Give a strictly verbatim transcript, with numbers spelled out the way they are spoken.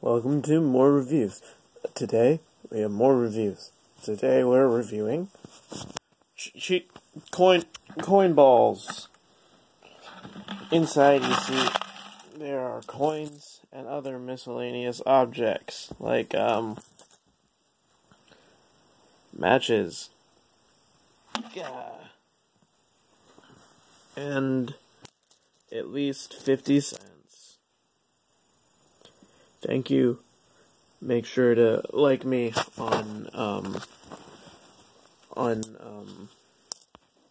Welcome to more reviews. Today, we have more reviews. Today, we're reviewing cheat coin coin balls. Inside, you see there are coins and other miscellaneous objects like um matches, yeah, and at least fifty cents. Thank you. Make sure to like me on um on um